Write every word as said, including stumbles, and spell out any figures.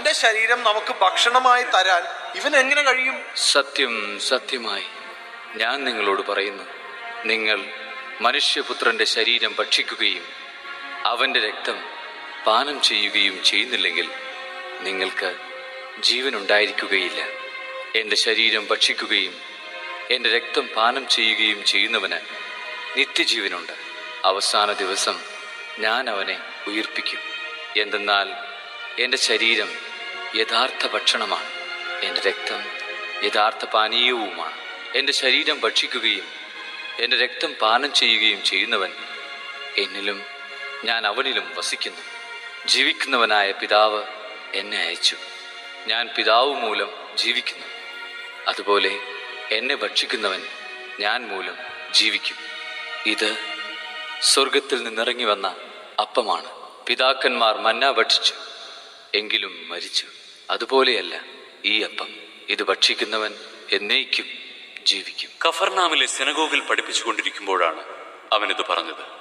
തൻ്റെ ശരീരം നമുക്ക് ഭക്ഷണമായി തരാൻ ഇവൻ എങ്ങനെ കഴിയും? സത്യം സത്യമായി ഞാൻ നിങ്ങളോട് പറയുന്നു, നിങ്ങൾ മനുഷ്യപുത്രന്റെ ശരീരം ഭക്ഷിക്കുകയും അവൻ്റെ രക്തം പാനം ചെയ്യുകയും ചെയ്യുന്നില്ലെങ്കിൽ നിങ്ങൾക്ക് ജീവനുണ്ടായിരിക്കുകയില്ല. എൻ്റെ ശരീരം ഭക്ഷിക്കുകയും എൻ്റെ രക്തം പാനം ചെയ്യുകയും ചെയ്യുന്നവന് നിത്യജീവനുണ്ട്. അവസാന ദിവസം ഞാൻ അവനെ ഉയിർപ്പിക്കും. എന്തെന്നാൽ എൻ്റെ ശരീരം യഥാർത്ഥ ഭക്ഷണമാണ്, എൻ്റെ രക്തം യഥാർത്ഥ പാനീയവുമാണ്. എൻ്റെ ശരീരം ഭക്ഷിക്കുകയും എൻ്റെ രക്തം പാനം ചെയ്യുകയും ചെയ്യുന്നവൻ എന്നിലും ഞാൻ അവനിലും വസിക്കുന്നു. ജീവിക്കുന്നവനായ പിതാവ് എന്നെ അയച്ചു. ഞാൻ പിതാവ് മൂലം ജീവിക്കുന്നു. അതുപോലെ എന്നെ ഭക്ഷിക്കുന്നവൻ ഞാൻ മൂലം ജീവിക്കും. ഇത് സ്വർഗത്തിൽ നിന്നിറങ്ങി വന്ന അപ്പമാണ്. പിതാക്കന്മാർ മന്ന ഭക്ഷിച്ചു, എങ്കിലും മരിച്ചു. അതുപോലെയല്ല ഈ അപ്പം. ഇത് ഭക്ഷിക്കുന്നവൻ എന്നേക്കും ജീവിക്കും. കഫർനാമിലെ സിനഗോഗിൽ പഠിപ്പിച്ചുകൊണ്ടിരിക്കുമ്പോഴാണ് അവനിത് പറഞ്ഞത്.